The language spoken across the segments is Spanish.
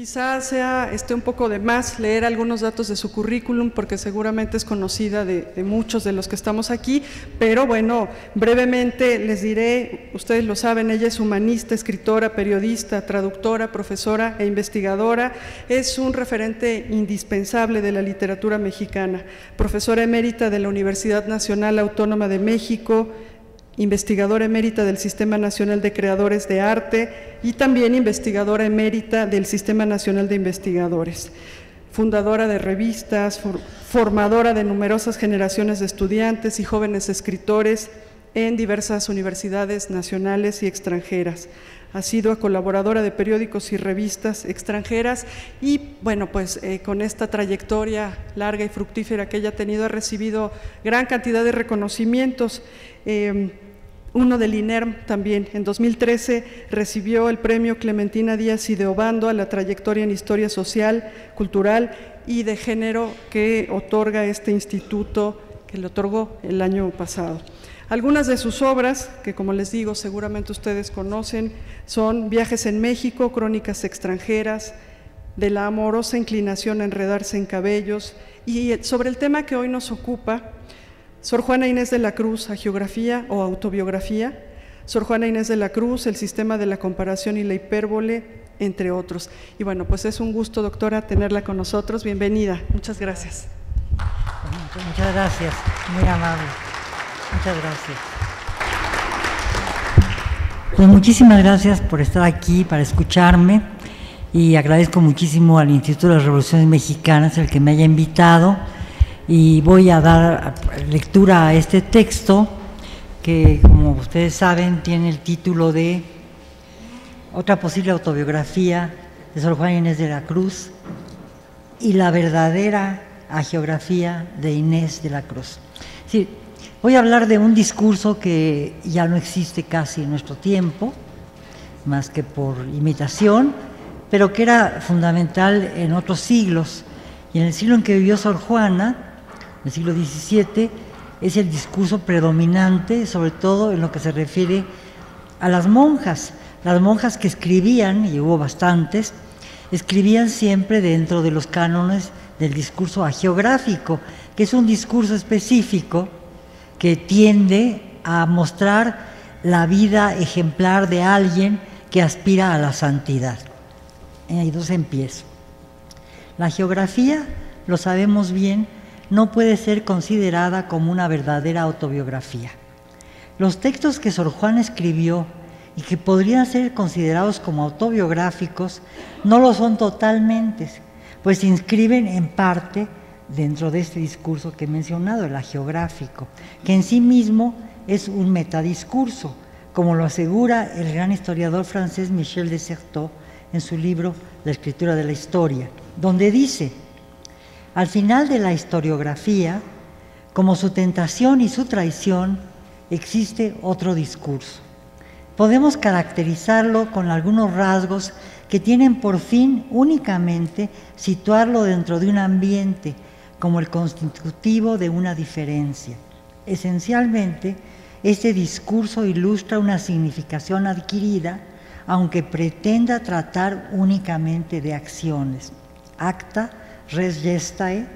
Quizás sea un poco de más leer algunos datos de su currículum, porque seguramente es conocida de muchos de los que estamos aquí, pero bueno, brevemente les diré, ustedes lo saben, ella es humanista, escritora, periodista, traductora, profesora e investigadora, es un referente indispensable de la literatura mexicana, profesora emérita de la Universidad Nacional Autónoma de México, investigadora emérita del Sistema Nacional de Creadores de Arte y también investigadora emérita del Sistema Nacional de Investigadores, fundadora de revistas, formadora de numerosas generaciones de estudiantes y jóvenes escritores en diversas universidades nacionales y extranjeras. Ha sido colaboradora de periódicos y revistas extranjeras y, bueno, pues con esta trayectoria larga y fructífera que ella ha tenido, ha recibido gran cantidad de reconocimientos. Uno del INERM también. En 2013 recibió el premio Clementina Díaz y de Obando a la trayectoria en historia social, cultural y de género que otorga este instituto, que le otorgó el año pasado. Algunas de sus obras, que como les digo, seguramente ustedes conocen, son Viajes en México, Crónicas extranjeras, De la amorosa inclinación a enredarse en cabellos, y sobre el tema que hoy nos ocupa, Sor Juana Inés de la Cruz, Hagiografía o Autobiografía, Sor Juana Inés de la Cruz, El sistema de la comparación y la hipérbole, entre otros. Y bueno, pues es un gusto, doctora, tenerla con nosotros. Bienvenida. Muchas gracias. Muchas gracias, muy amable. Muchas gracias. Pues muchísimas gracias por estar aquí, para escucharme, y agradezco muchísimo al Instituto de las Revoluciones Mexicanas el que me haya invitado. Y voy a dar lectura a este texto que, como ustedes saben, tiene el título de Otra posible autobiografía de Sor Juana Inés de la Cruz y la verdadera hagiografía de Inés de la Cruz. Sí, voy a hablar de un discurso que ya no existe casi en nuestro tiempo, más que por imitación, pero que era fundamental en otros siglos. Y en el siglo en que vivió Sor Juana, el siglo XVII, es el discurso predominante, sobre todo en lo que se refiere a las monjas que escribían, y hubo bastantes, escribían siempre dentro de los cánones del discurso hagiográfico, que es un discurso específico que tiende a mostrar la vida ejemplar de alguien que aspira a la santidad. Entonces empiezo. La hagiografía, lo sabemos bien, no puede ser considerada como una verdadera autobiografía. Los textos que Sor Juana escribió y que podrían ser considerados como autobiográficos no lo son totalmente, pues se inscriben en parte dentro de este discurso que he mencionado, el hagiográfico, que en sí mismo es un metadiscurso, como lo asegura el gran historiador francés Michel de Certeau en su libro La escritura de la historia, donde dice: al final de la historiografía, como su tentación y su traición, existe otro discurso. Podemos caracterizarlo con algunos rasgos que tienen por fin únicamente situarlo dentro de un ambiente como el constitutivo de una diferencia. Esencialmente, este discurso ilustra una significación adquirida, aunque pretenda tratar únicamente de acciones. Acta res gestae.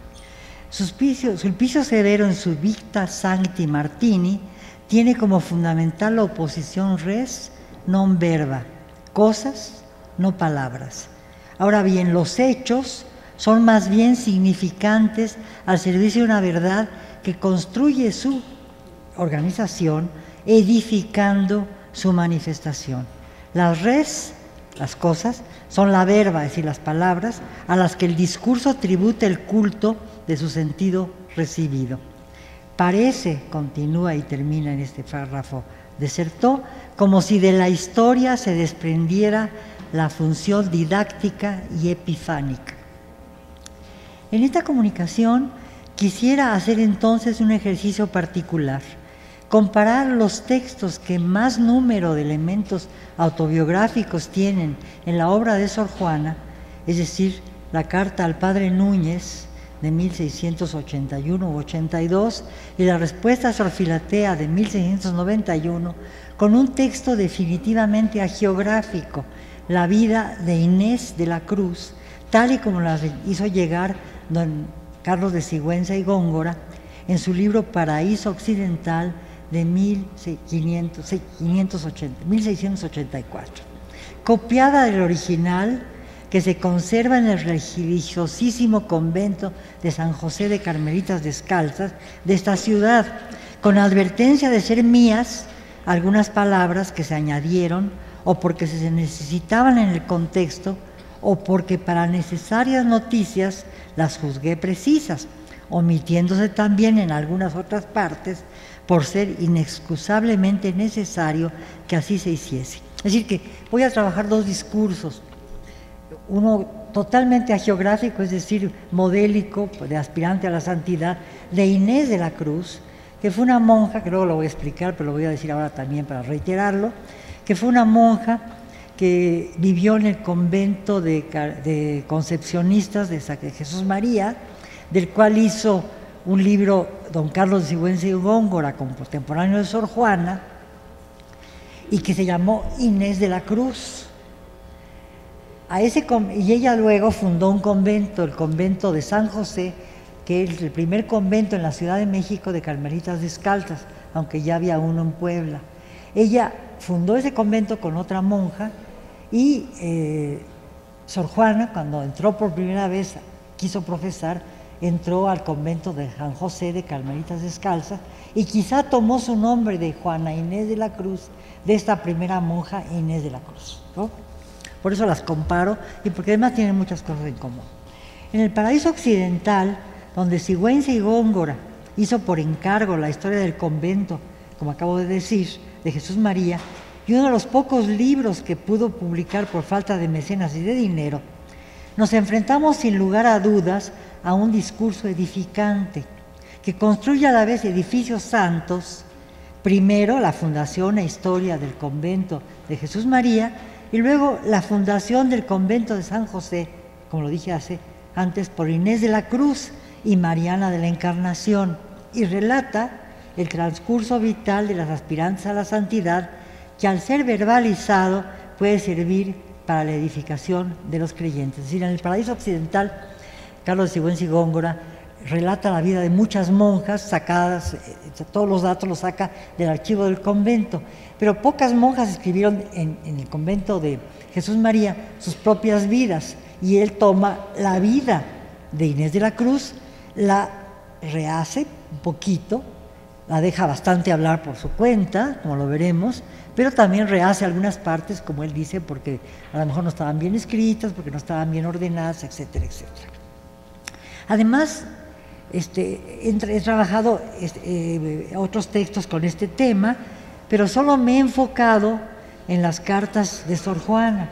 Sulpicio Severo en su Victa Sancti Martini tiene como fundamental la oposición res non verba, cosas, no palabras. Ahora bien, los hechos son más bien significantes al servicio de una verdad que construye su organización, edificando su manifestación. Las res, las cosas, son la verba, es decir, las palabras, a las que el discurso tributa el culto de su sentido recibido. Parece, continúa y termina en este párrafo de Certeau, como si de la historia se desprendiera la función didáctica y epifánica. En esta comunicación quisiera hacer entonces un ejercicio particular, comparar los textos que más número de elementos autobiográficos tienen en la obra de Sor Juana, es decir, la carta al padre Núñez de 1681 u 82 y la respuesta a Sor Filatea de 1691, con un texto definitivamente hagiográfico, la vida de Inés de la Cruz, tal y como la hizo llegar don Carlos de Sigüenza y Góngora en su libro Paraíso Occidental de 1684, copiada del original que se conserva en el religiosísimo convento de San José de Carmelitas Descalzas de esta ciudad, con advertencia de ser mías algunas palabras que se añadieron o porque se necesitaban en el contexto o porque para necesarias noticias las juzgué precisas, omitiéndose también en algunas otras partes por ser inexcusablemente necesario que así se hiciese. Es decir, que voy a trabajar dos discursos, uno totalmente hagiográfico, es decir, modélico, de aspirante a la santidad, de Inés de la Cruz, que fue una monja, que luego lo voy a explicar, pero lo voy a decir ahora también para reiterarlo, que fue una monja que vivió en el convento de concepcionistas de Jesús María, del cual hizo un libro don Carlos de Sigüenza y Góngora, contemporáneo de Sor Juana, y que se llamó Inés de la Cruz. Y ella luego fundó un convento, el convento de San José, que es el primer convento en la Ciudad de México de Carmelitas Descalzas, aunque ya había uno en Puebla. Ella fundó ese convento con otra monja y Sor Juana, cuando entró por primera vez, quiso profesar, entró al convento de San José de Carmelitas Descalzas y quizá tomó su nombre de Juana Inés de la Cruz, de esta primera monja Inés de la Cruz, ¿no? Por eso las comparo y porque además tienen muchas cosas en común. En el Paraíso Occidental, donde Sigüenza y Góngora hizo por encargo la historia del convento, como acabo de decir, de Jesús María, y uno de los pocos libros que pudo publicar por falta de mecenas y de dinero, nos enfrentamos sin lugar a dudas a un discurso edificante que construye a la vez edificios santos, primero la fundación e historia del convento de Jesús María y luego la fundación del convento de San José, como lo dije antes, por Inés de la Cruz y Mariana de la Encarnación, y relata el transcurso vital de las aspirantes a la santidad que al ser verbalizado puede servir para la edificación de los creyentes. Es decir, en el Paraíso Occidental, Carlos de Sigüenza y Góngora relata la vida de muchas monjas sacadas, todos los datos los saca del archivo del convento, pero pocas monjas escribieron en el convento de Jesús María sus propias vidas, y él toma la vida de Inés de la Cruz, la rehace un poquito, la deja bastante hablar por su cuenta, como lo veremos, pero también rehace algunas partes, como él dice, porque a lo mejor no estaban bien escritas, porque no estaban bien ordenadas, etcétera, etcétera. Además, he trabajado otros textos con este tema, pero solo me he enfocado en las cartas de Sor Juana.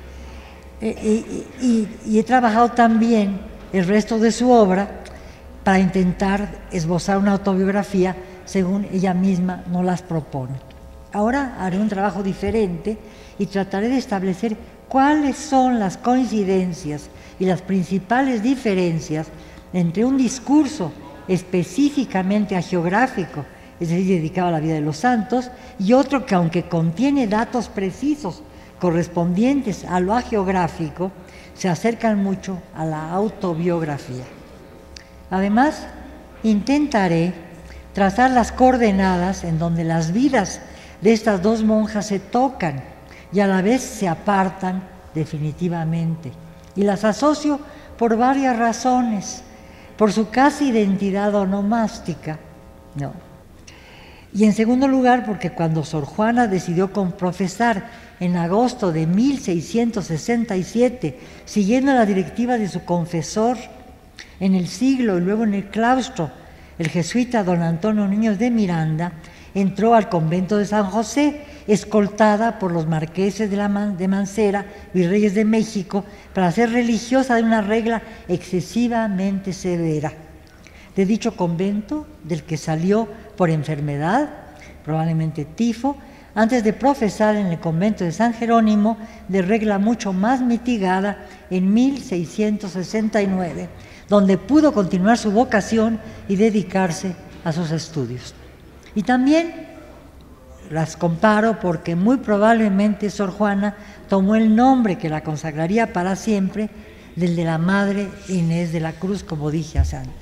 Y he trabajado también el resto de su obra para intentar esbozar una autobiografía según ella misma nos las propone. Ahora haré un trabajo diferente y trataré de establecer cuáles son las coincidencias y las principales diferencias entre un discurso específicamente hagiográfico, es decir, dedicado a la vida de los santos, y otro que, aunque contiene datos precisos correspondientes a lo hagiográfico, se acercan mucho a la autobiografía. Además, intentaré trazar las coordenadas en donde las vidas de estas dos monjas se tocan y a la vez se apartan definitivamente. Y las asocio por varias razones, por su casi identidad onomástica, ¿no? Y en segundo lugar, porque cuando Sor Juana decidió profesar en agosto de 1667, siguiendo la directiva de su confesor en el siglo y luego en el claustro, el jesuita don Antonio Niños de Miranda, entró al convento de San José, escoltada por los marqueses de Mancera, virreyes de México, para ser religiosa de una regla excesivamente severa. De dicho convento, del que salió por enfermedad, probablemente tifo, antes de profesar en el convento de San Jerónimo, de regla mucho más mitigada, en 1669, donde pudo continuar su vocación y dedicarse a sus estudios. Y también las comparo porque muy probablemente Sor Juana tomó el nombre que la consagraría para siempre del de la Madre Inés de la Cruz, como dije hace antes.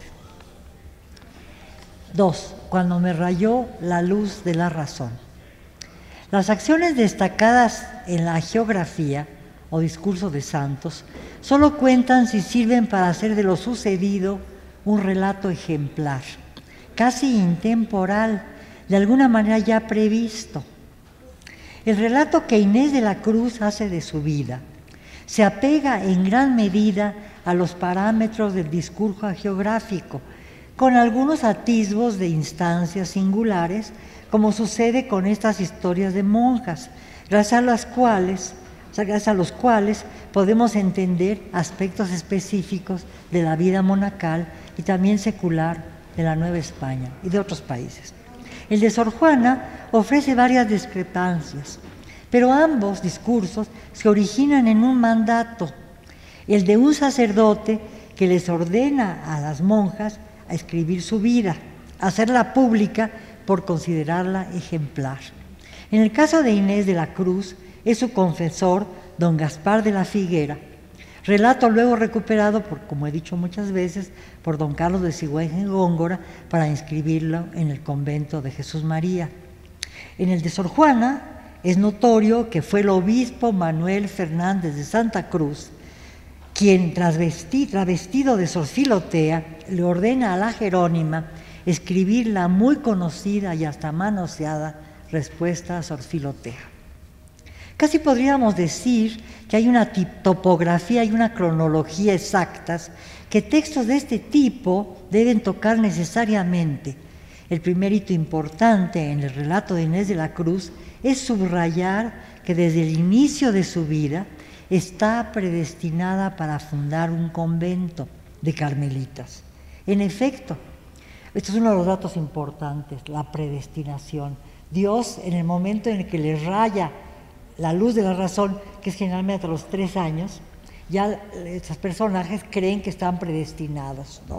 2. Cuando me rayó la luz de la razón. Las acciones destacadas en la hagiografía o discurso de santos solo cuentan si sirven para hacer de lo sucedido un relato ejemplar, casi intemporal, de alguna manera ya previsto. El relato que Inés de la Cruz hace de su vida se apega en gran medida a los parámetros del discurso hagiográfico, con algunos atisbos de instancias singulares, como sucede con estas historias de monjas, gracias a los cuales podemos entender aspectos específicos de la vida monacal y también secular de la Nueva España y de otros países. El de Sor Juana ofrece varias discrepancias, pero ambos discursos se originan en un mandato, el de un sacerdote que les ordena a las monjas a escribir su vida, a hacerla pública por considerarla ejemplar. En el caso de Inés de la Cruz, es su confesor, don Gaspar de la Figuera, relato luego recuperado, como he dicho muchas veces, por don Carlos de Sigüenza y Góngora para inscribirlo en el convento de Jesús María. En el de Sor Juana es notorio que fue el obispo Manuel Fernández de Santa Cruz quien, travestido de Sor Filotea, le ordena a la Jerónima escribir la muy conocida y hasta manoseada respuesta a Sor Filotea. Casi podríamos decir que hay una topografía y una cronología exactas que textos de este tipo deben tocar necesariamente. El primer hito importante en el relato de Inés de la Cruz es subrayar que desde el inicio de su vida está predestinada para fundar un convento de carmelitas. En efecto, esto es uno de los datos importantes, la predestinación. Dios, en el momento en el que le raya la luz de la razón, que es generalmente a los 3 años, ya estos personajes creen que están predestinados, ¿no?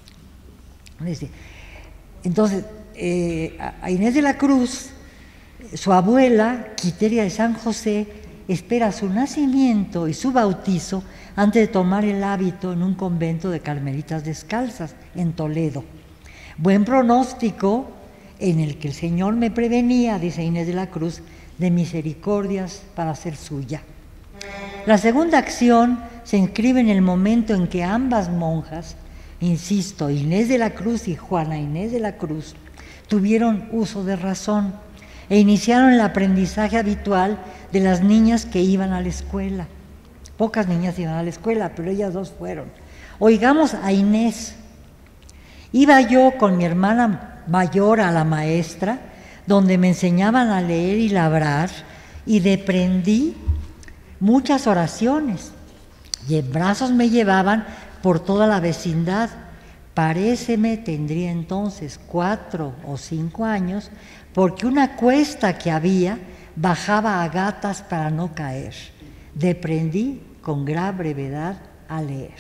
Entonces, a Inés de la Cruz, su abuela, Quiteria de San José, espera su nacimiento y su bautizo antes de tomar el hábito en un convento de carmelitas descalzas en Toledo. Buen pronóstico en el que el Señor me prevenía, dice Inés de la Cruz, de misericordias para ser suya. La segunda acción se inscribe en el momento en que ambas monjas, insisto, Inés de la Cruz y Juana Inés de la Cruz, tuvieron uso de razón e iniciaron el aprendizaje habitual de las niñas que iban a la escuela. Pocas niñas iban a la escuela, pero ellas dos fueron. Oigamos a Inés. Iba yo con mi hermana mayor a la maestra, donde me enseñaban a leer y labrar, y deprendí muchas oraciones, y en brazos me llevaban por toda la vecindad. Paréceme, tendría entonces 4 o 5 años, porque una cuesta que había bajaba a gatas para no caer. Deprendí con gran brevedad a leer.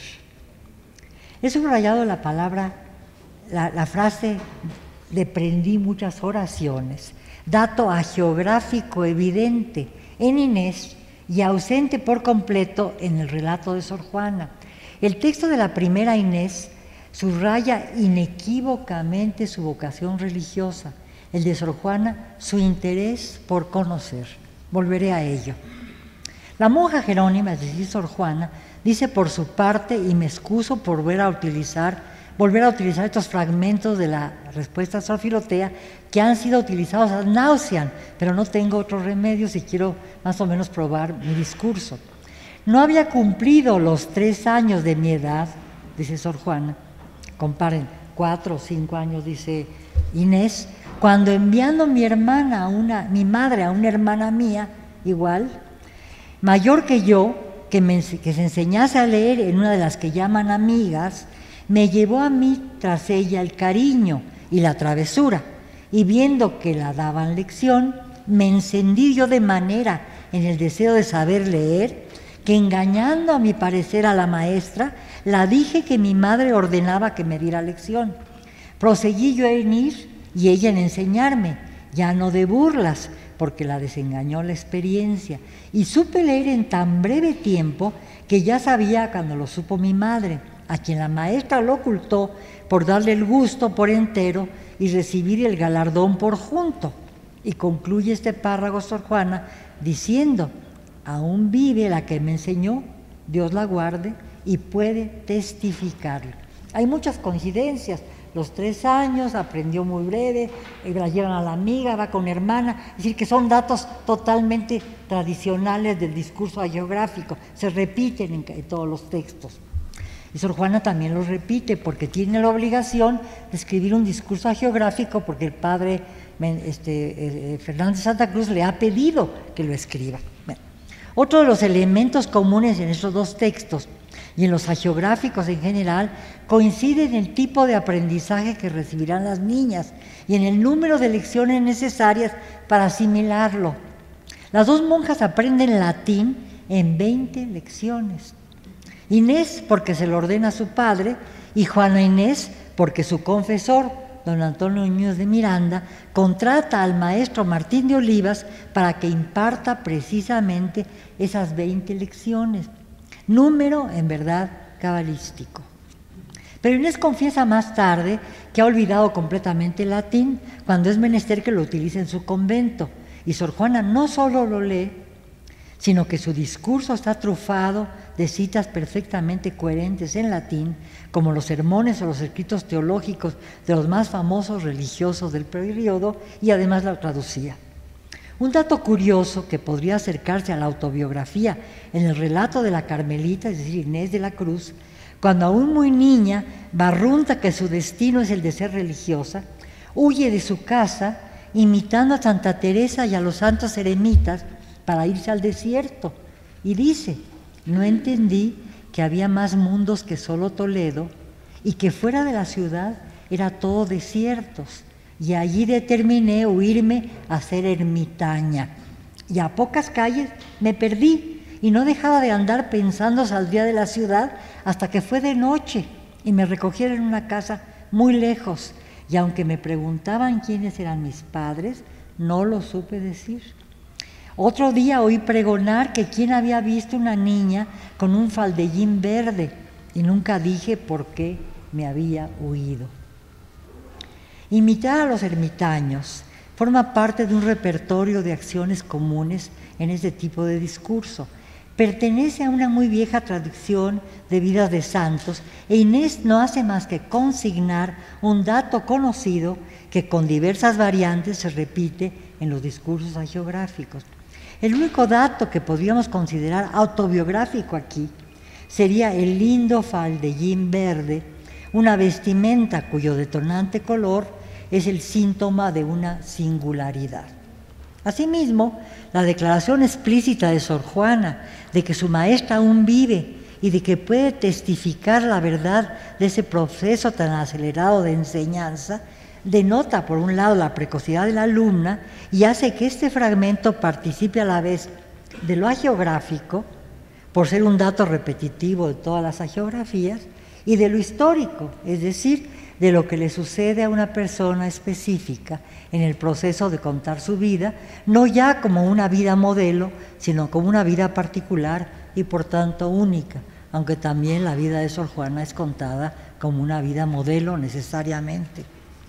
He subrayado la palabra, la frase deprendí muchas oraciones, dato hagiográfico evidente en Inés y ausente por completo en el relato de Sor Juana. El texto de la primera Inés subraya inequívocamente su vocación religiosa, el de Sor Juana su interés por conocer. Volveré a ello. La monja Jerónima, es decir, Sor Juana, dice por su parte, y me excuso por volver a utilizar estos fragmentos de la respuesta a Sor Filotea que han sido utilizados ad nauseam, pero no tengo otro remedio si quiero más o menos probar mi discurso. No había cumplido los 3 años de mi edad, dice Sor Juana, comparen, 4 o 5 años, dice Inés, cuando enviando mi madre a una hermana mía, igual, mayor que yo, que se enseñase a leer en una de las que llaman amigas, me llevó a mí tras ella el cariño y la travesura, y viendo que la daban lección, me encendí yo de manera en el deseo de saber leer, que engañando a mi parecer a la maestra, la dije que mi madre ordenaba que me diera lección. Proseguí yo en ir y ella en enseñarme, ya no de burlas, porque la desengañó la experiencia, y supe leer en tan breve tiempo que ya sabía cuando lo supo mi madre, a quien la maestra lo ocultó por darle el gusto por entero y recibir el galardón por junto. Y concluye este párrafo Sor Juana diciendo: aún vive la que me enseñó, Dios la guarde, y puede testificarlo. Hay muchas coincidencias. Los 3 años, aprendió muy breve, la llevan a la amiga, va con hermana, es decir, que son datos totalmente tradicionales del discurso hagiográfico, se repiten en todos los textos. Y Sor Juana también los repite porque tiene la obligación de escribir un discurso hagiográfico porque el padre Fernández de Santa Cruz le ha pedido que lo escriba. Bueno, otro de los elementos comunes en estos 2 textos y en los hagiográficos en general coincide en el tipo de aprendizaje que recibirán las niñas y en el número de lecciones necesarias para asimilarlo. Las 2 monjas aprenden latín en 20 lecciones. Inés porque se lo ordena a su padre y Juana Inés porque su confesor, don Antonio Núñez de Miranda, contrata al maestro Martín de Olivas para que imparta precisamente esas 20 lecciones. Número, en verdad, cabalístico. Pero Inés confiesa más tarde que ha olvidado completamente el latín cuando es menester que lo utilice en su convento. Y Sor Juana no solo lo lee, sino que su discurso está trufado de citas perfectamente coherentes en latín, como los sermones o los escritos teológicos de los más famosos religiosos del periodo, y además la traducía. Un dato curioso que podría acercarse a la autobiografía en el relato de la Carmelita, es decir, Inés de la Cruz, cuando aún muy niña barrunta que su destino es el de ser religiosa, huye de su casa imitando a Santa Teresa y a los santos eremitas para irse al desierto, y dice: no entendí que había más mundos que solo Toledo y que fuera de la ciudad era todo desiertos. Y allí determiné huirme a ser ermitaña. Y a pocas calles me perdí y no dejaba de andar pensando saldría de la ciudad hasta que fue de noche y me recogieron en una casa muy lejos. Y aunque me preguntaban quiénes eran mis padres, no lo supe decir. Otro día oí pregonar que quién había visto una niña con un faldellín verde y nunca dije por qué me había huido. Imitar a los ermitaños forma parte de un repertorio de acciones comunes en este tipo de discurso. Pertenece a una muy vieja tradición de vidas de santos e Inés no hace más que consignar un dato conocido que con diversas variantes se repite en los discursos hagiográficos. El único dato que podríamos considerar autobiográfico aquí sería el lindo faldellín verde, una vestimenta cuyo detonante color es el síntoma de una singularidad. Asimismo, la declaración explícita de Sor Juana de que su maestra aún vive y de que puede testificar la verdad de ese proceso tan acelerado de enseñanza denota, por un lado, la precocidad de la alumna y hace que este fragmento participe a la vez de lo hagiográfico, por ser un dato repetitivo de todas las hagiografías, y de lo histórico, es decir, de lo que le sucede a una persona específica en el proceso de contar su vida, no ya como una vida modelo, sino como una vida particular y por tanto única, aunque también la vida de Sor Juana es contada como una vida modelo necesariamente.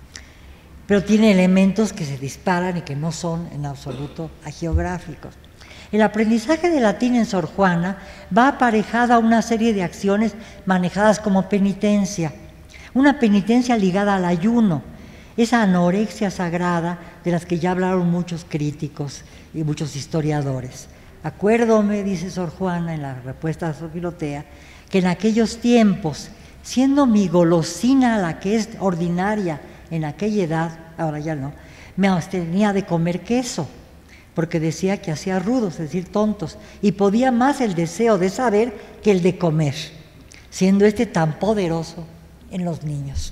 Pero tiene elementos que se disparan y que no son en absoluto hagiográficos. El aprendizaje de latín en Sor Juana va aparejado a una serie de acciones manejadas como penitencia, una penitencia ligada al ayuno, esa anorexia sagrada de las que ya hablaron muchos críticos y muchos historiadores. Acuérdome, dice Sor Juana en la respuesta a Sor Filotea, que en aquellos tiempos, siendo mi golosina la que es ordinaria en aquella edad, ahora ya no, me abstenía de comer queso, porque decía que hacía rudos, es decir, tontos, y podía más el deseo de saber que el de comer, siendo este tan poderoso en los niños.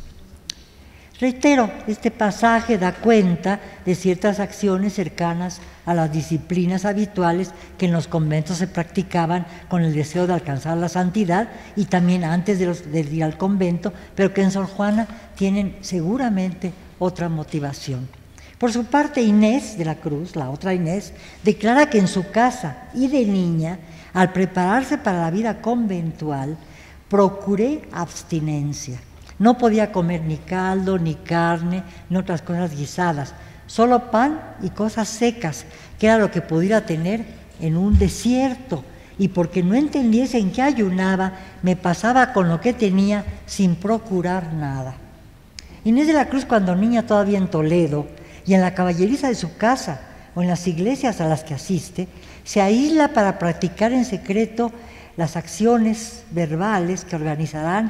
Reitero, este pasaje da cuenta de ciertas acciones cercanas a las disciplinas habituales que en los conventos se practicaban con el deseo de alcanzar la santidad y también antes de ir al convento, pero que en Sor Juana tienen seguramente otra motivación. Por su parte, Inés de la Cruz, la otra Inés, declara que en su casa y de niña, al prepararse para la vida conventual, procuré abstinencia. No podía comer ni caldo, ni carne, ni otras cosas guisadas, solo pan y cosas secas, que era lo que pudiera tener en un desierto. Y porque no entendiese en qué ayunaba, me pasaba con lo que tenía sin procurar nada. Inés de la Cruz, cuando niña todavía en Toledo, y en la caballeriza de su casa o en las iglesias a las que asiste, se aísla para practicar en secreto las acciones verbales que organizarán,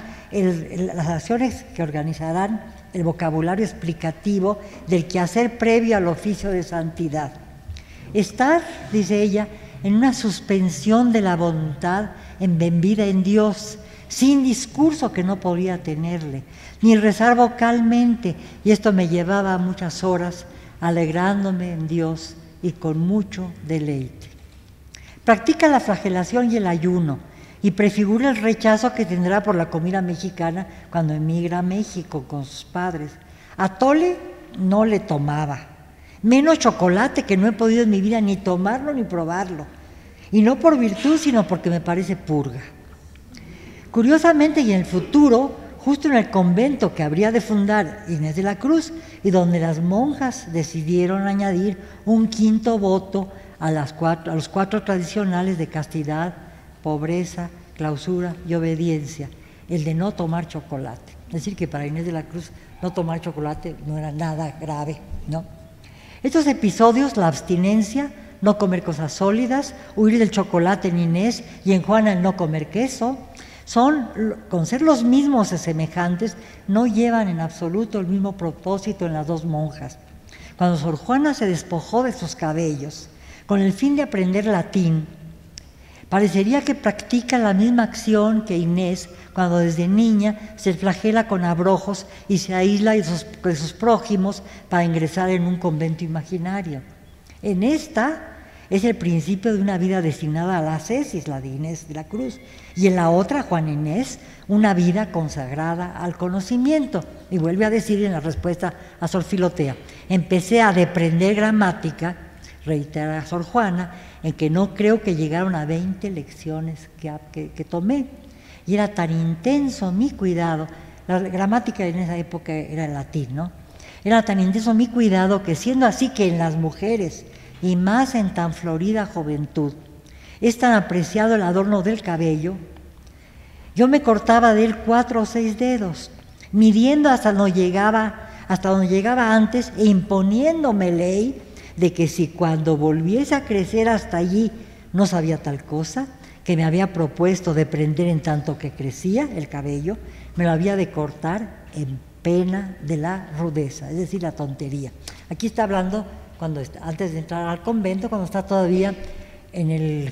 el vocabulario explicativo del quehacer previo al oficio de santidad. Estar, dice ella, en una suspensión de la voluntad embebida en Dios, sin discurso que no podía tenerle, ni rezar vocalmente, y esto me llevaba muchas horas alegrándome en Dios y con mucho deleite. Practica la flagelación y el ayuno, y prefigura el rechazo que tendrá por la comida mexicana cuando emigra a México con sus padres. Atole no le tomaba, menos chocolate, que no he podido en mi vida ni tomarlo ni probarlo, y no por virtud, sino porque me parece purga. Curiosamente, y en el futuro, justo en el convento que habría de fundar Inés de la Cruz, y donde las monjas decidieron añadir un quinto voto a los cuatro tradicionales de castidad, pobreza, clausura y obediencia, el de no tomar chocolate. Es decir, que para Inés de la Cruz no tomar chocolate no era nada grave, ¿no? Estos episodios, la abstinencia, no comer cosas sólidas, huir del chocolate en Inés y en Juana el no comer queso, con ser los mismos y semejantes, no llevan en absoluto el mismo propósito en las dos monjas. Cuando Sor Juana se despojó de sus cabellos con el fin de aprender latín, parecería que practica la misma acción que Inés cuando desde niña se flagela con abrojos y se aísla de sus prójimos para ingresar en un convento imaginario. En esta es el principio de una vida destinada a la ascesis, la de Inés de la Cruz, y en la otra, Juana Inés, una vida consagrada al conocimiento. Y vuelve a decir en la respuesta a Sor Filotea: empecé a deprender gramática, reitera Sor Juana, en que no creo que llegaron a 20 lecciones que tomé. Y era tan intenso mi cuidado, la gramática en esa época era el latín, ¿no? Era tan intenso mi cuidado que, siendo así que en las mujeres, y más en tan florida juventud, es tan apreciado el adorno del cabello, yo me cortaba de él 4 o 6 dedos, midiendo hasta donde llegaba antes e imponiéndome ley de que si cuando volviese a crecer hasta allí no sabía tal cosa, que me había propuesto de prender en tanto que crecía el cabello, me lo había de cortar en pena de la rudeza, es decir, la tontería. Aquí está hablando antes de entrar al convento, cuando está todavía en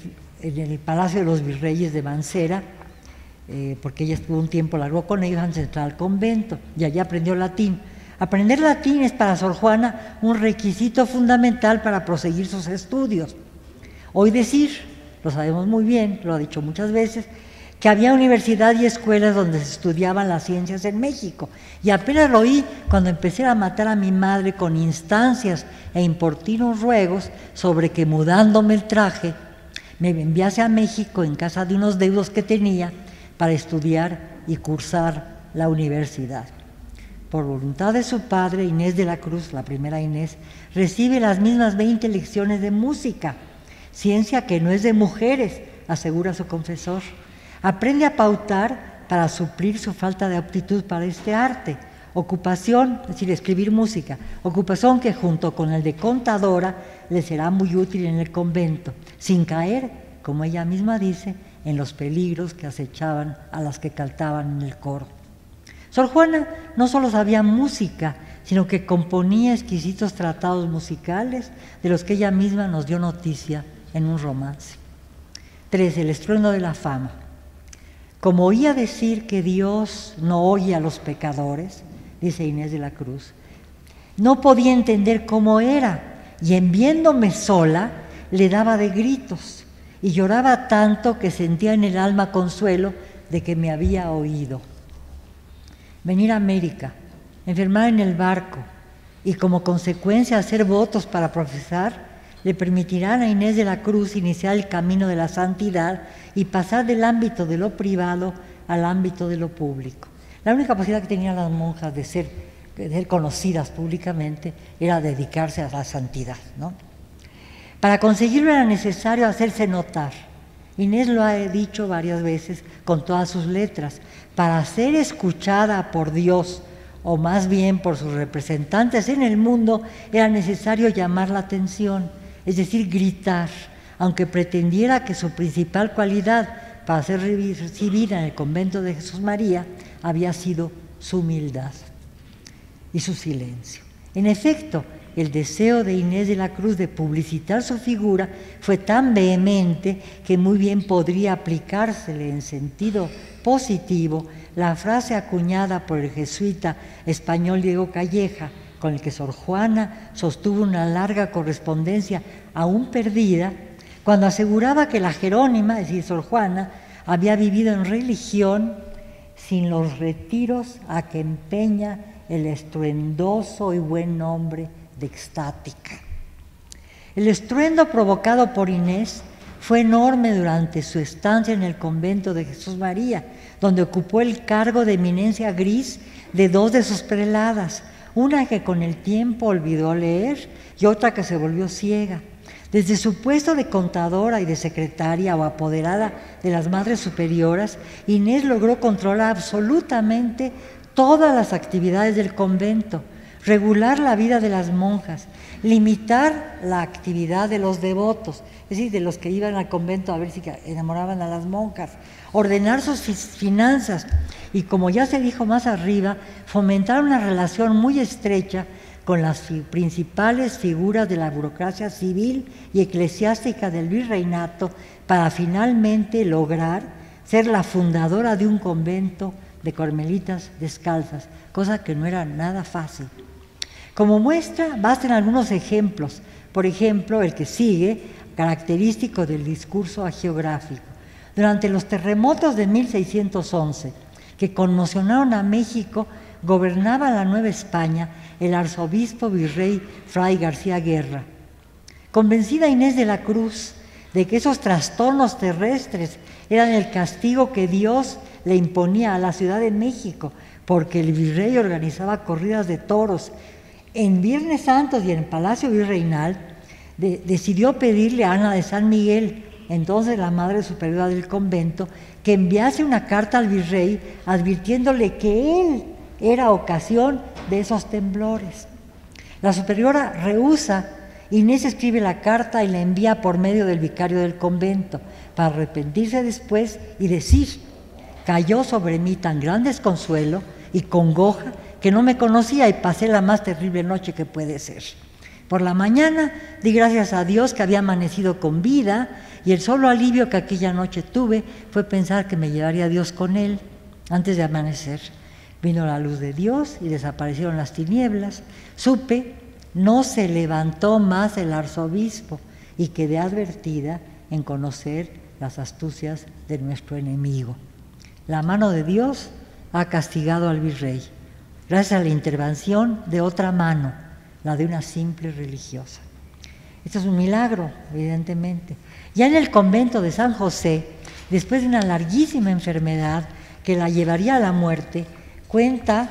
el Palacio de los Virreyes de Mancera, porque ella estuvo un tiempo largo con ellos antes de entrar al convento, y allí aprendió latín. Aprender latín es para Sor Juana un requisito fundamental para proseguir sus estudios. Hoy decir, lo sabemos muy bien, lo ha dicho muchas veces, que había universidad y escuelas donde se estudiaban las ciencias en México. Y apenas lo oí cuando empecé a matar a mi madre con instancias e importunos ruegos sobre que, mudándome el traje, me enviase a México en casa de unos deudos que tenía para estudiar y cursar la universidad. Por voluntad de su padre, Inés de la Cruz, la primera Inés, recibe las mismas 20 lecciones de música, ciencia que no es de mujeres, asegura su confesor. Aprende a pautar para suplir su falta de aptitud para este arte. Ocupación, es decir, escribir música, ocupación que junto con el de contadora le será muy útil en el convento, sin caer, como ella misma dice, en los peligros que acechaban a las que cantaban en el coro. Sor Juana no solo sabía música, sino que componía exquisitos tratados musicales de los que ella misma nos dio noticia en un romance. 3. El estruendo de la fama. Como oía decir que Dios no oye a los pecadores, dice Inés de la Cruz, no podía entender cómo era, y en viéndome sola le daba de gritos y lloraba tanto que sentía en el alma consuelo de que me había oído. Venir a América, enfermar en el barco, y como consecuencia hacer votos para profesar, le permitirán a Inés de la Cruz iniciar el camino de la santidad y pasar del ámbito de lo privado al ámbito de lo público. La única posibilidad que tenían las monjas de ser conocidas públicamente era dedicarse a la santidad, ¿no? Para conseguirlo era necesario hacerse notar. Inés lo ha dicho varias veces con todas sus letras. Para ser escuchada por Dios, o más bien por sus representantes en el mundo, era necesario llamar la atención, es decir, gritar, aunque pretendiera que su principal cualidad para ser recibida en el convento de Jesús María había sido su humildad y su silencio. En efecto, el deseo de Inés de la Cruz de publicitar su figura fue tan vehemente que muy bien podría aplicársele en sentido positivo la frase acuñada por el jesuita español Diego Calleja, con el que Sor Juana sostuvo una larga correspondencia aún perdida, cuando aseguraba que la Jerónima, es decir, Sor Juana, había vivido en religión sin los retiros a que empeña el estruendoso y buen nombre de extática. El estruendo provocado por Inés fue enorme durante su estancia en el convento de Jesús María, donde ocupó el cargo de eminencia gris de dos de sus preladas, una que con el tiempo olvidó leer y otra que se volvió ciega. Desde su puesto de contadora y de secretaria o apoderada de las madres superioras, Inés logró controlar absolutamente todas las actividades del convento, regular la vida de las monjas, limitar la actividad de los devotos, es decir, de los que iban al convento a ver si enamoraban a las monjas, ordenar sus finanzas y, como ya se dijo más arriba, fomentar una relación muy estrecha con las principales figuras de la burocracia civil y eclesiástica del virreinato para finalmente lograr ser la fundadora de un convento de carmelitas descalzas, cosa que no era nada fácil. Como muestra, bastan algunos ejemplos. Por ejemplo, el que sigue, característico del discurso hagiográfico. Durante los terremotos de 1611, que conmocionaron a México, gobernaba la Nueva España el arzobispo virrey Fray García Guerra. Convencida Inés de la Cruz de que esos trastornos terrestres eran el castigo que Dios le imponía a la Ciudad de México, porque el virrey organizaba corridas de toros en Viernes Santos y en el Palacio Virreinal, decidió pedirle a Ana de San Miguel, entonces la madre superiora del convento, que enviase una carta al virrey advirtiéndole que él era ocasión de esos temblores. La superiora rehúsa. Inés escribe la carta y la envía por medio del vicario del convento, para arrepentirse después y decir: cayó sobre mí tan gran desconsuelo y congoja que no me conocía y pasé la más terrible noche que puede ser. Por la mañana di gracias a Dios que había amanecido con vida, y el solo alivio que aquella noche tuve fue pensar que me llevaría Dios con él antes de amanecer. Vino la luz de Dios y desaparecieron las tinieblas. Supe, no se levantó más el arzobispo, y quedé advertida en conocer las astucias de nuestro enemigo. La mano de Dios ha castigado al virrey, gracias a la intervención de otra mano, la de una simple religiosa. Esto es un milagro, evidentemente. Ya en el convento de San José, después de una larguísima enfermedad que la llevaría a la muerte, cuenta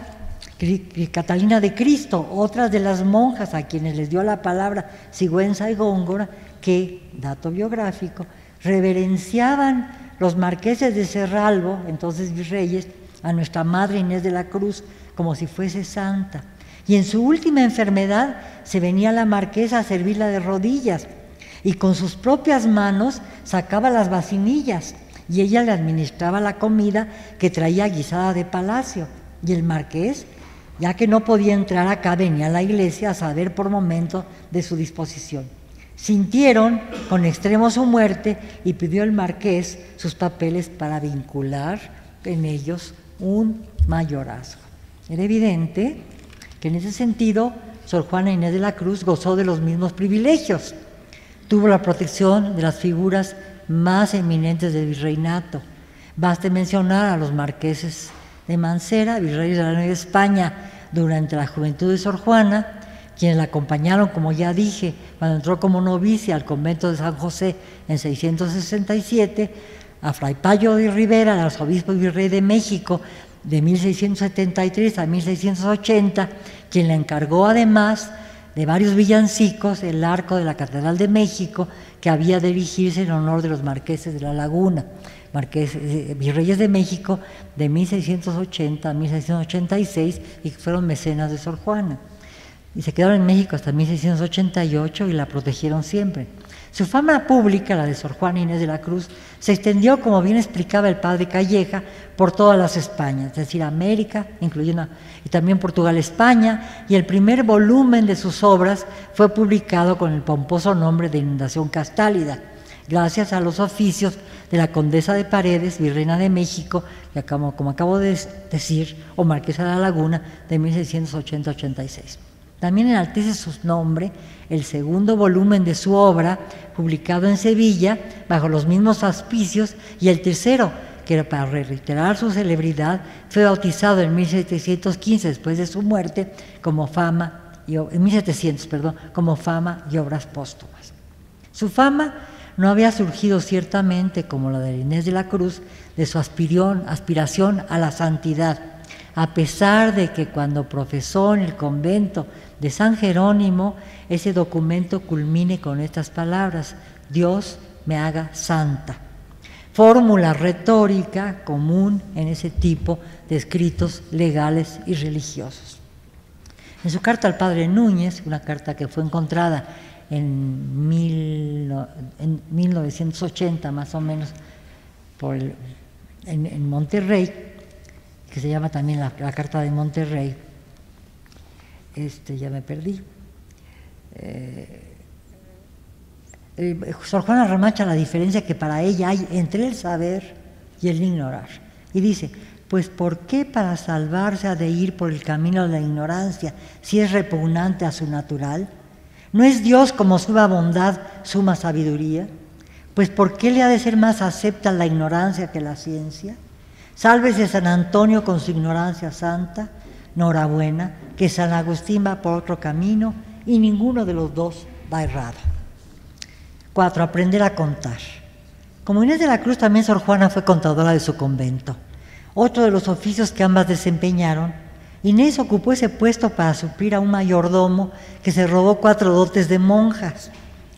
Catalina de Cristo, otras de las monjas a quienes les dio la palabra Sigüenza y Góngora, que, dato biográfico, reverenciaban los marqueses de Cerralbo, entonces virreyes, a nuestra Madre Inés de la Cruz como si fuese santa. Y en su última enfermedad se venía la marquesa a servirla de rodillas y con sus propias manos sacaba las vacinillas y ella le administraba la comida que traía guisada de palacio. Y el marqués, ya que no podía entrar acá, venía a la iglesia a saber por momento de su disposición. Sintieron con extremo su muerte y pidió el marqués sus papeles para vincular en ellos un mayorazgo. Era evidente que en ese sentido Sor Juana Inés de la Cruz gozó de los mismos privilegios. Tuvo la protección de las figuras más eminentes del virreinato. Baste mencionar a los marqueses de Mancera, virreyes de la Nueva España durante la juventud de Sor Juana, quienes la acompañaron, como ya dije, cuando entró como novicia al convento de San José en 667, a Fray Payo de Rivera, el arzobispo y virrey de México, de 1673 a 1680, quien le encargó además de varios villancicos el arco de la Catedral de México, que había de erigirse en honor de los marqueses de la Laguna, virreyes de México de 1680 a 1686, y que fueron mecenas de Sor Juana. Y se quedaron en México hasta 1688 y la protegieron siempre. Su fama pública, la de Sor Juana Inés de la Cruz, se extendió, como bien explicaba el padre Calleja, por todas las Españas, es decir, América, incluyendo y también Portugal, España, y el primer volumen de sus obras fue publicado con el pomposo nombre de Inundación Castálida, gracias a los oficios de la condesa de Paredes, virreina de México, que como acabo de decir, o marquesa de la Laguna, de 1680-86. También enaltece su nombre el segundo volumen de su obra, publicado en Sevilla, bajo los mismos auspicios, y el tercero, que para reiterar su celebridad, fue bautizado en 1715, después de su muerte, como en 1700, como Fama y Obras Póstumas. Su fama no había surgido ciertamente, como la de Inés de la Cruz, de su aspiración a la santidad, a pesar de que cuando profesó en el convento de San Jerónimo, ese documento culmine con estas palabras: Dios me haga santa. Fórmula retórica común en ese tipo de escritos legales y religiosos. En su carta al padre Núñez, una carta que fue encontrada en 1980 más o menos en Monterrey, que se llama también la Carta de Monterrey, ya me perdí. Sor Juana remacha la diferencia que para ella hay entre el saber y el ignorar. Y dice: pues ¿por qué para salvarse ha de ir por el camino de la ignorancia si es repugnante a su natural? ¿No es Dios como suma bondad, suma sabiduría? Pues ¿por qué le ha de ser más acepta la ignorancia que la ciencia? Sálvese San Antonio con su ignorancia santa, enhorabuena, que San Agustín va por otro camino y ninguno de los dos va errado. 4. Aprender a contar. Como Inés de la Cruz, también Sor Juana fue contadora de su convento. Otro de los oficios que ambas desempeñaron, Inés ocupó ese puesto para suplir a un mayordomo que se robó 4 dotes de monjas.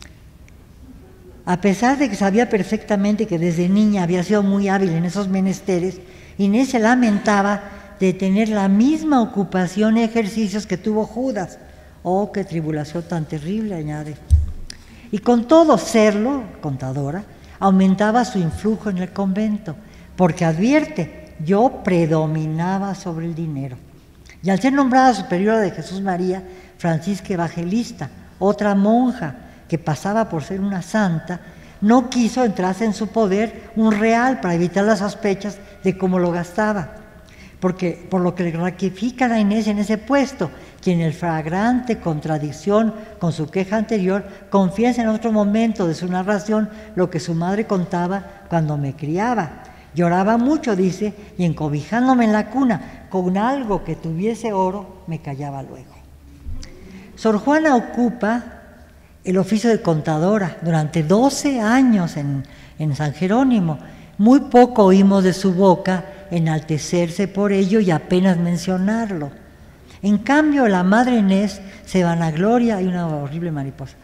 A pesar de que sabía perfectamente que desde niña había sido muy hábil en esos menesteres, Inés se lamentaba de tener la misma ocupación y ejercicios que tuvo Judas. ¡Oh, qué tribulación tan terrible!, añade. Y con todo serlo, contadora, aumentaba su influjo en el convento, porque advierte: yo predominaba sobre el dinero. Y al ser nombrada superiora de Jesús María, Francisca Evangelista, otra monja que pasaba por ser una santa, no quiso entrarse en su poder un real para evitar las sospechas de cómo lo gastaba, por lo que le ratifican a Inés en ese puesto, quien en flagrante contradicción con su queja anterior confiesa en otro momento de su narración lo que su madre contaba cuando me criaba. Lloraba mucho, dice, y encobijándome en la cuna con algo que tuviese oro, me callaba luego. Sor Juana ocupa el oficio de contadora durante 12 años en San Jerónimo. Muy poco oímos de su boca enaltecerse por ello y apenas mencionarlo. En cambio, la madre Inés se vanagloria, hay una horrible mariposa,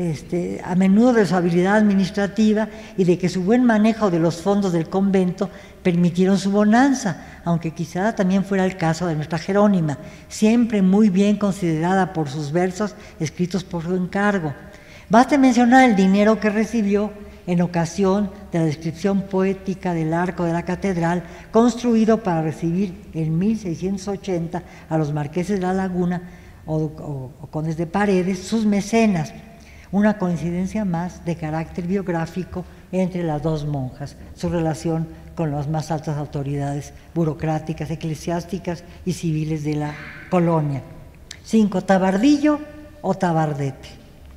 a menudo de su habilidad administrativa y de que su buen manejo de los fondos del convento permitieron su bonanza, aunque quizá también fuera el caso de nuestra Jerónima, siempre muy bien considerada por sus versos escritos por su encargo. Basta mencionar el dinero que recibió en ocasión de la descripción poética del arco de la catedral, construido para recibir en 1680 a los marqueses de la Laguna o condes de Paredes, sus mecenas. Una coincidencia más de carácter biográfico entre las dos monjas, su relación con las más altas autoridades burocráticas, eclesiásticas y civiles de la colonia. 5. Tabardillo o tabardete.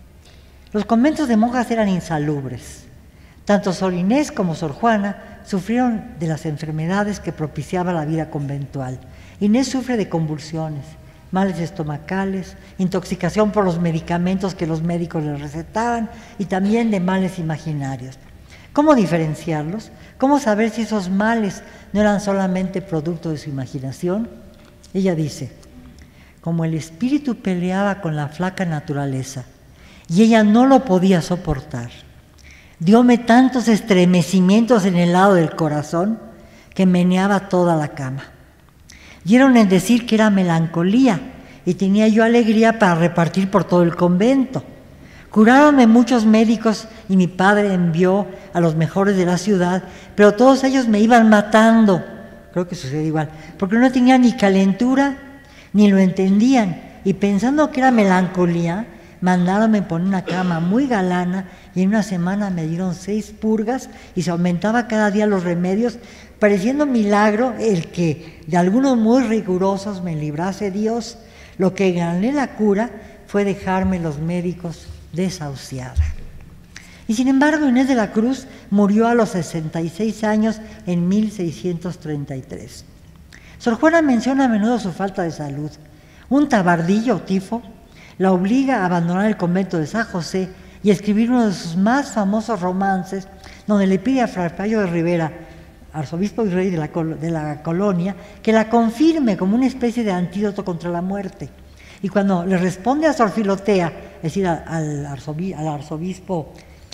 Los conventos de monjas eran insalubres. Tanto Sor Inés como Sor Juana sufrieron de las enfermedades que propiciaba la vida conventual. Inés sufre de convulsiones males estomacales, intoxicación por los medicamentos que los médicos les recetaban y también de males imaginarios. ¿Cómo diferenciarlos? ¿Cómo saber si esos males no eran solamente producto de su imaginación? Ella dice, como el espíritu peleaba con la flaca naturaleza y ella no lo podía soportar, dióme tantos estremecimientos en el lado del corazón que meneaba toda la cama. Dieron en decir que era melancolía y tenía yo alegría para repartir por todo el convento. Curáronme muchos médicos y mi padre envió a los mejores de la ciudad, pero todos ellos me iban matando. Creo que sucede igual, porque no tenían ni calentura ni lo entendían, y pensando que era melancolía, mandaronme poner una cama muy galana y en una semana me dieron 6 purgas y se aumentaba cada día los remedios, pareciendo milagro el que de algunos muy rigurosos me librase Dios. Lo que gané la cura fue dejarme los médicos desahuciada. Y sin embargo, Inés de la Cruz murió a los 66 años en 1633. Sor Juana menciona a menudo su falta de salud. Un tabardillo o tifo la obliga a abandonar el convento de San José y a escribir uno de sus más famosos romances, donde le pide a Fray Payo de Rivera, arzobispo y rey de la colonia, que la confirme como una especie de antídoto contra la muerte. Y cuando le responde a Sor Filotea, es decir, al obispo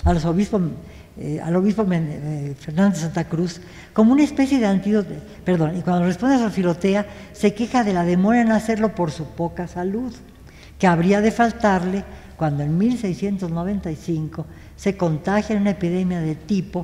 Fernández de Santa Cruz, como una especie de antídoto, y cuando responde a Sor Filotea, se queja de la demora en hacerlo por su poca salud, que habría de faltarle cuando en 1695 se contagia en una epidemia de tifo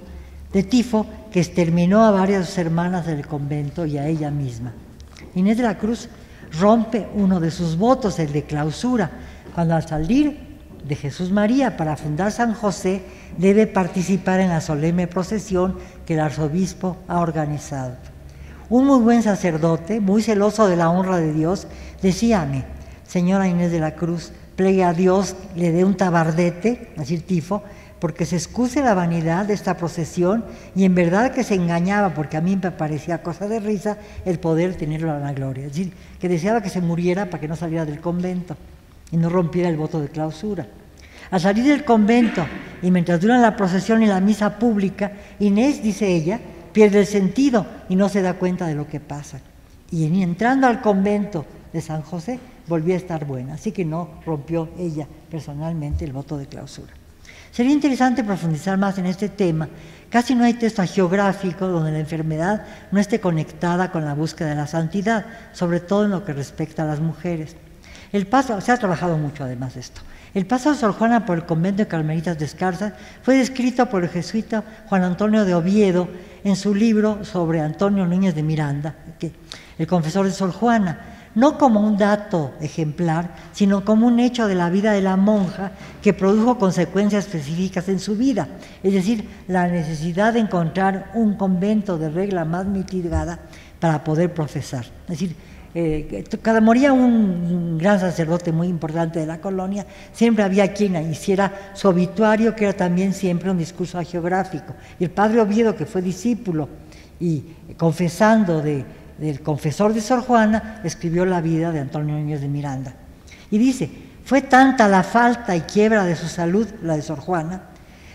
que exterminó a varias de sus hermanas del convento y a ella misma. Inés de la Cruz rompe uno de sus votos, el de clausura, cuando al salir de Jesús María para fundar San José debe participar en la solemne procesión que el arzobispo ha organizado. Un muy buen sacerdote, muy celoso de la honra de Dios, decíame, señora Inés de la Cruz, plegue a Dios le dé un tabardete, es decir, tifo, porque se excuse la vanidad de esta procesión, y en verdad que se engañaba, porque a mí me parecía cosa de risa el poder tenerlo a la gloria. Es decir, que deseaba que se muriera para que no saliera del convento y no rompiera el voto de clausura. Al salir del convento y mientras duran la procesión y la misa pública, Inés, dice ella, pierde el sentido y no se da cuenta de lo que pasa. Y entrando al convento de San José, volvió a estar buena, así que no rompió ella personalmente el voto de clausura. Sería interesante profundizar más en este tema. Casi no hay texto geográfico donde la enfermedad no esté conectada con la búsqueda de la santidad, sobre todo en lo que respecta a las mujeres. Se ha trabajado mucho además de esto. El paso de Sor Juana por el convento de Carmelitas Descalzas fue descrito por el jesuita Juan Antonio de Oviedo en su libro sobre Antonio Núñez de Miranda, el confesor de Sor Juana, no como un dato ejemplar, sino como un hecho de la vida de la monja que produjo consecuencias específicas en su vida, es decir, la necesidad de encontrar un convento de regla más mitigada para poder profesar. Es decir, cada moría un gran sacerdote muy importante de la colonia, siempre había quien hiciera su obituario, que era también siempre un discurso hagiográfico. Y el padre Oviedo, que fue discípulo y confesando del confesor de Sor Juana, escribió la vida de Antonio Núñez de Miranda. Y dice, fue tanta la falta y quiebra de su salud, la de Sor Juana,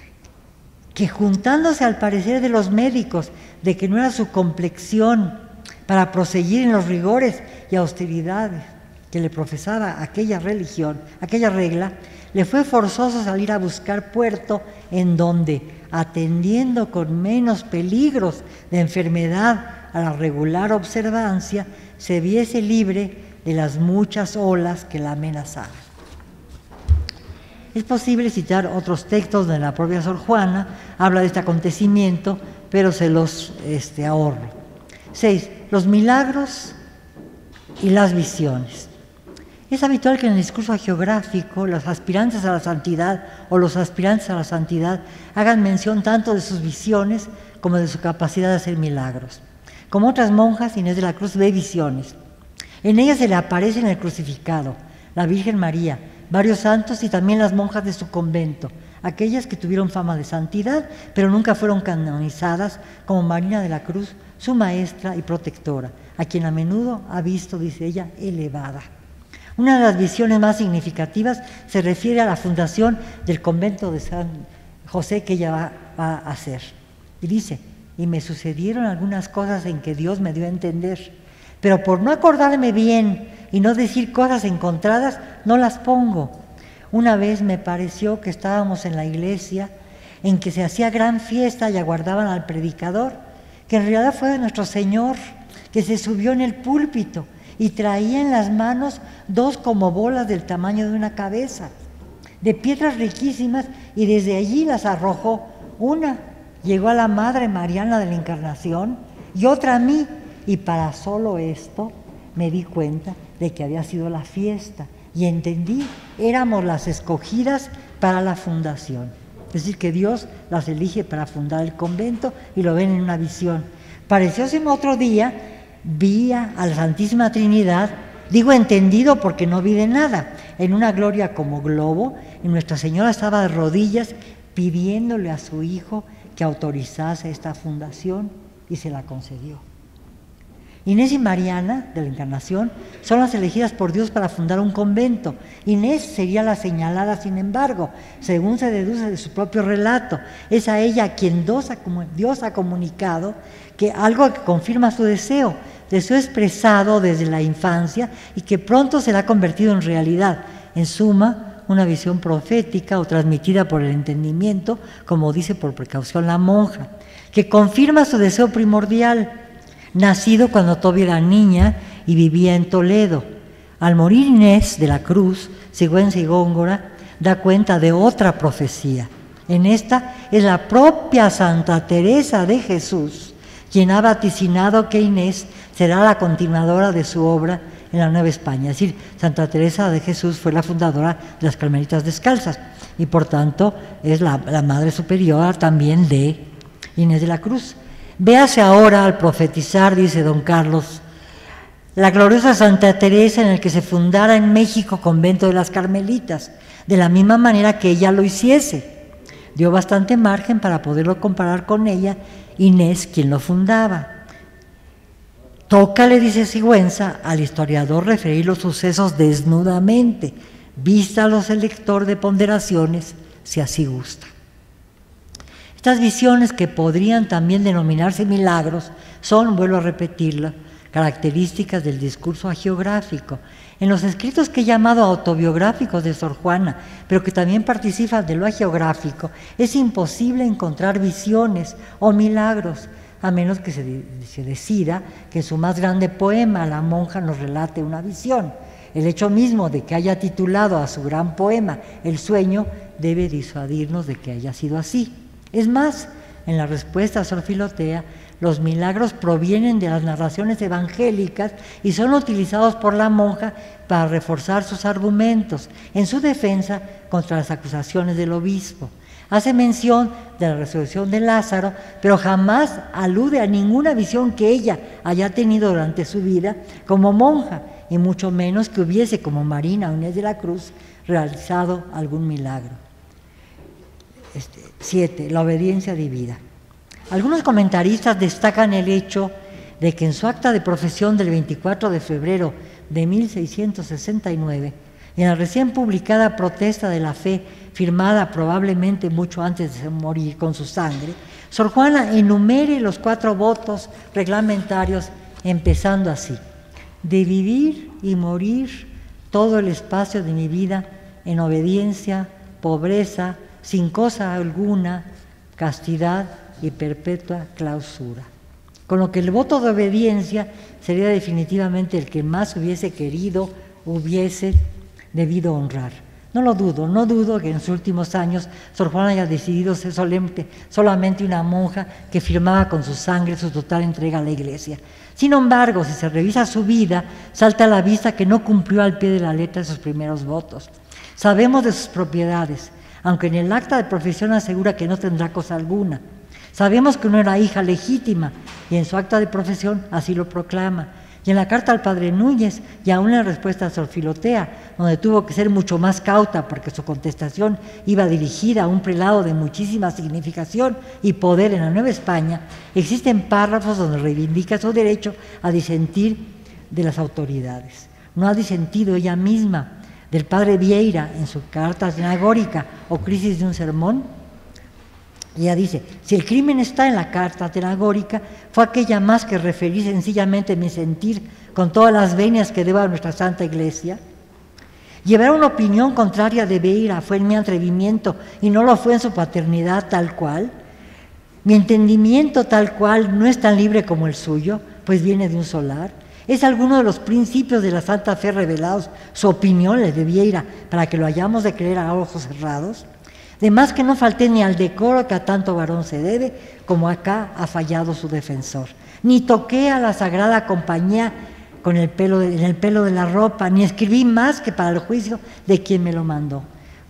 que juntándose al parecer de los médicos de que no era su complexión para proseguir en los rigores y austeridades que le profesaba aquella religión, aquella regla, le fue forzoso salir a buscar puerto en donde, atendiendo con menos peligros de enfermedad a la regular observancia, se viese libre de las muchas olas que la amenazaban. Es posible citar otros textos de la propia Sor Juana, habla de este acontecimiento, pero se los ahorro. 6. Los milagros y las visiones. Es habitual que en el discurso hagiográfico los aspirantes a la santidad o los aspirantes a la santidad hagan mención tanto de sus visiones como de su capacidad de hacer milagros. Como otras monjas, Inés de la Cruz ve visiones. En ellas se le aparecen el crucificado, la Virgen María, varios santos y también las monjas de su convento, aquellas que tuvieron fama de santidad, pero nunca fueron canonizadas, como Marina de la Cruz, su maestra y protectora, a quien a menudo ha visto, dice ella, elevada. Una de las visiones más significativas se refiere a la fundación del convento de San José que ella va a hacer. Y dice: y me sucedieron algunas cosas en que Dios me dio a entender, pero por no acordarme bien y no decir cosas encontradas, no las pongo. Una vez me pareció que estábamos en la iglesia en que se hacía gran fiesta y aguardaban al predicador, que en realidad fue de nuestro Señor, que se subió en el púlpito y traía en las manos 2 como bolas del tamaño de una cabeza, de piedras riquísimas, y desde allí las arrojó. Una llegó a la Madre Mariana de la Encarnación y otra a mí, y para solo esto me di cuenta de que había sido la fiesta y entendí, éramos las escogidas para la fundación. Es decir, que Dios las elige para fundar el convento y lo ven en una visión. Parecióseme otro día, vi a la Santísima Trinidad, digo entendido porque no vi de nada, en una gloria como globo, y Nuestra Señora estaba de rodillas pidiéndole a su Hijo que autorizase esta fundación, y se la concedió. Inés y Mariana, de la Encarnación, son las elegidas por Dios para fundar un convento. Inés sería la señalada, sin embargo, según se deduce de su propio relato. Es a ella a quien Dios ha comunicado que algo que confirma su deseo expresado desde la infancia y que pronto será convertido en realidad. En suma, una visión profética o transmitida por el entendimiento, como dice por precaución la monja, que confirma su deseo primordial, nacido cuando todavía era niña y vivía en Toledo. Al morir Inés de la Cruz, Sigüenza y Góngora da cuenta de otra profecía. En esta es la propia Santa Teresa de Jesús quien ha vaticinado que Inés será la continuadora de su obra en la Nueva España. Es decir, Santa Teresa de Jesús fue la fundadora de las Carmelitas Descalzas y por tanto es la madre superior también de Inés de la Cruz. Véase ahora al profetizar, dice don Carlos, la gloriosa Santa Teresa en el que se fundara en México convento de las Carmelitas, de la misma manera que ella lo hiciese. Dio bastante margen para poderlo comparar con ella, Inés, quien lo fundaba. Toca, le dice Sigüenza, al historiador referir los sucesos desnudamente, vístalos el lector de ponderaciones, si así gusta. Estas visiones, que podrían también denominarse milagros, son, vuelvo a repetirlo, características del discurso hagiográfico. En los escritos que he llamado autobiográficos de Sor Juana, pero que también participan de lo hagiográfico, es imposible encontrar visiones o milagros, a menos que se decida que en su más grande poema la monja nos relate una visión. El hecho mismo de que haya titulado a su gran poema El sueño debe disuadirnos de que haya sido así. Es más, en la respuesta a Sor Filotea, los milagros provienen de las narraciones evangélicas y son utilizados por la monja para reforzar sus argumentos en su defensa contra las acusaciones del obispo. Hace mención de la resurrección de Lázaro, pero jamás alude a ninguna visión que ella haya tenido durante su vida como monja, y mucho menos que hubiese, como Marina o Inés de la Cruz, realizado algún milagro. 7. La obediencia divina. Algunos comentaristas destacan el hecho de que en su acta de profesión del 24 de febrero de 1669, en la recién publicada Protesta de la Fe, firmada probablemente mucho antes de morir con su sangre, Sor Juana enumere los 4 votos reglamentarios, empezando así: de vivir y morir todo el espacio de mi vida en obediencia, pobreza, sin cosa alguna, castidad y perpetua clausura. Con lo que el voto de obediencia sería definitivamente el que más hubiese querido, hubiese debido honrar. No lo dudo, no dudo que en sus últimos años Sor Juana haya decidido ser solamente una monja que firmaba con su sangre su total entrega a la Iglesia. Sin embargo, si se revisa su vida, salta a la vista que no cumplió al pie de la letra sus primeros votos. Sabemos de sus propiedades, aunque en el acta de profesión asegura que no tendrá cosa alguna. Sabemos que no era hija legítima y en su acta de profesión así lo proclama. Y en la carta al padre Núñez y aún en la respuesta a Sor Filotea, donde tuvo que ser mucho más cauta porque su contestación iba dirigida a un prelado de muchísima significación y poder en la Nueva España, existen párrafos donde reivindica su derecho a disentir de las autoridades. no ha disentido ella misma del padre Vieira en su carta atenagórica o crisis de un sermón. Ella dice, si el crimen está en la carta atenagórica, fue aquella más que referí sencillamente mi sentir con todas las venias que debo a nuestra Santa Iglesia. Llevar una opinión contraria de Vieira fue en mi atrevimiento y no lo fue en su paternidad tal cual. Mi entendimiento tal cual no es tan libre como el suyo, pues viene de un solar. Es alguno de los principios de la Santa Fe revelados, su opinión le de Vieira, para que lo hayamos de creer a ojos cerrados. De más que no falté ni al decoro que a tanto varón se debe, como acá ha fallado su defensor. Ni toqué a la Sagrada Compañía en el pelo de la ropa, ni escribí más que para el juicio de quien me lo mandó.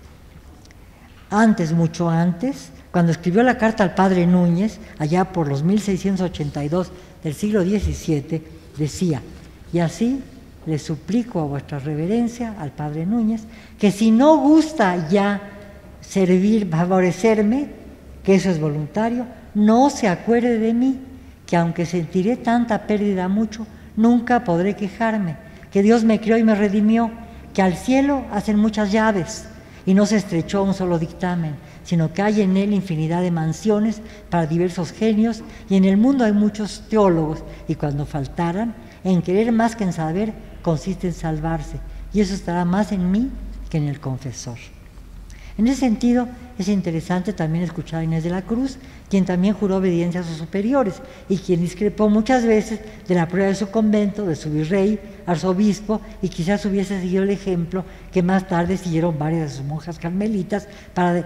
Antes, mucho antes, cuando escribió la carta al padre Núñez, allá por los 1682 del siglo XVII, decía, y así le suplico a vuestra reverencia, al padre Núñez, que si no gusta ya servir, favorecerme, que eso es voluntario, no se acuerde de mí, que aunque sentiré tanta pérdida mucho, nunca podré quejarme, que Dios me crió y me redimió, que al cielo hacen muchas llaves y no se estrechó un solo dictamen, sino que hay en él infinidad de mansiones para diversos genios y en el mundo hay muchos teólogos y cuando faltaran, en querer más que en saber, consiste en salvarse y eso estará más en mí que en el confesor. En ese sentido, es interesante también escuchar a Inés de la Cruz, quien también juró obediencia a sus superiores y quien discrepó muchas veces de la prueba de su convento, de su virrey, arzobispo, y quizás hubiese seguido el ejemplo que más tarde siguieron varias de sus monjas carmelitas para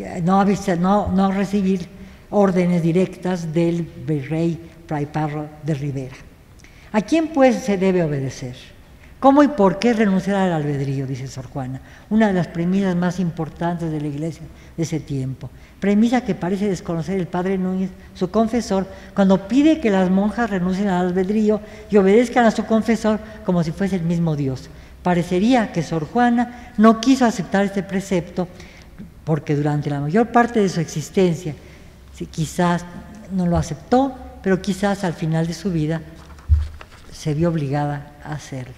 no recibir órdenes directas del virrey Fray Parro de Rivera. ¿A quién pues se debe obedecer? ¿Cómo y por qué renunciar al albedrío? Dice Sor Juana, una de las premisas más importantes de la Iglesia de ese tiempo. Premisa que parece desconocer el padre Núñez, su confesor, cuando pide que las monjas renuncien al albedrío y obedezcan a su confesor como si fuese el mismo Dios. Parecería que Sor Juana no quiso aceptar este precepto porque durante la mayor parte de su existencia quizás no lo aceptó, pero quizás al final de su vida se vio obligada a hacerlo.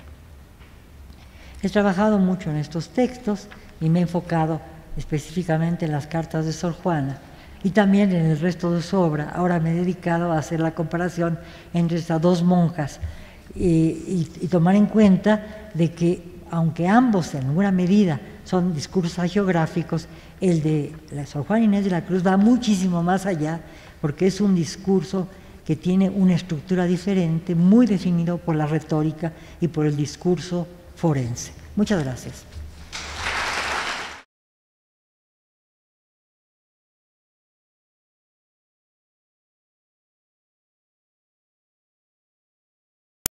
He trabajado mucho en estos textos y me he enfocado específicamente en las cartas de Sor Juana y también en el resto de su obra. Ahora me he dedicado a hacer la comparación entre estas dos monjas y tomar en cuenta de que, aunque ambos en alguna medida son discursos hagiográficos, el de la Sor Juana Inés de la Cruz va muchísimo más allá porque es un discurso que tiene una estructura diferente, muy definido por la retórica y por el discurso forense. Muchas gracias.